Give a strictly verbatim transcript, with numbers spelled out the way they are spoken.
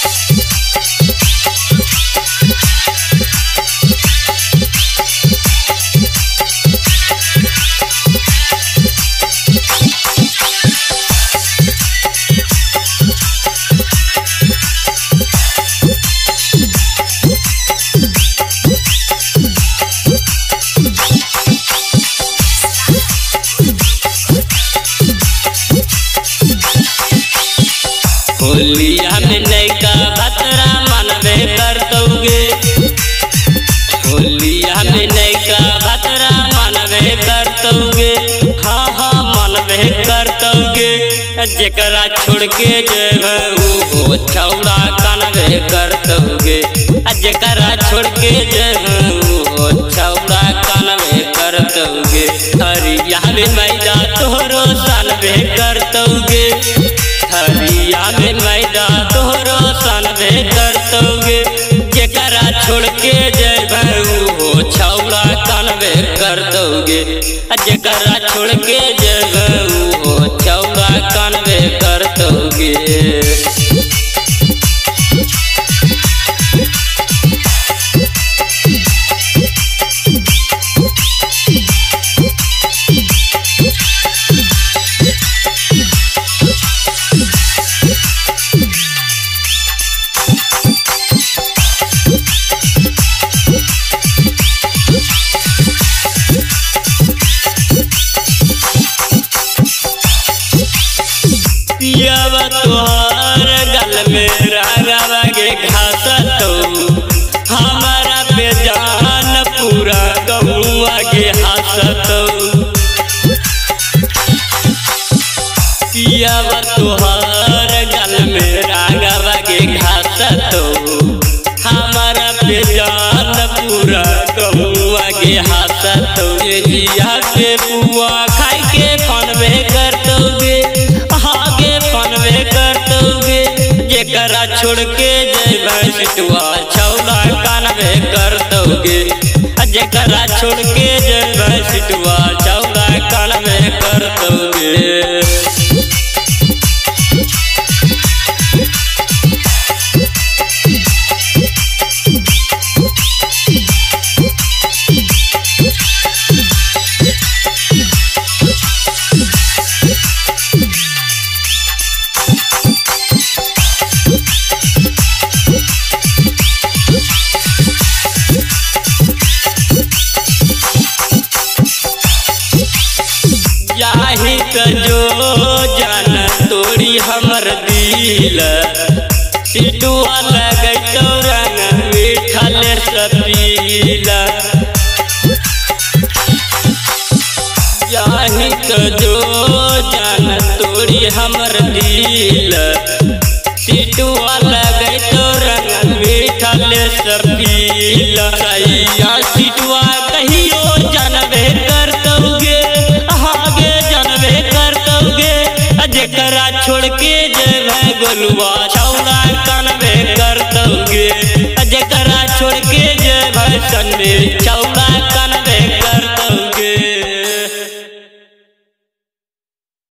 होलिया में नैका भतरा मनबे करतोगे, होलिया में नैका भतरा मनबे करतोगे, हाँ हाँ मनबे करतोगे। जेकरा छोड़ के जेबू वो छौड़ा कनबे करतोगे, जेकरा छोड़ के जेबू वो छौड़ा कनबे करतोगे। हरिया में मैदा तोहरो सनबे करतोगे, हरिया में मैदा तोहरो सनबे करतोगे। जेकरा छोड़ के जेबू वो छौड़ा कनबे करतोगे, जेकरा छोड़ के जेबू वो छौड़ा कनबे करतोगे। पियावा तोहार गल में रंगवा के घासतो, हमारा बेजान पूरा गौवा के हंसतो। पियावा तोहार गल में रंगवा के घासतो, हमारा बेजान पूरा गौवा के हंसतो। जिया के पुआ खाई के फनबे करतोगे, फनबे करतोगे। जेकरा छोड़ के जेबे सिटुआ छौड़ा कनबे करतोगे, जेकरा छोड़ के जेबे सिटुआ छौड़ा कनबे करतोगे। जाही का जो जान तोड़ी हमर दिल, सिटुआ लगे तो रंग मीठल सपीला। जाही का जो जान तोड़ी हमर दिल, सिटुआ लगे तो रंग मीठल सपीला। सैया सिटुआ कहियो जानबे करतोगे, जेकरा छोड़ के जेबे गोलुआ छौड़ा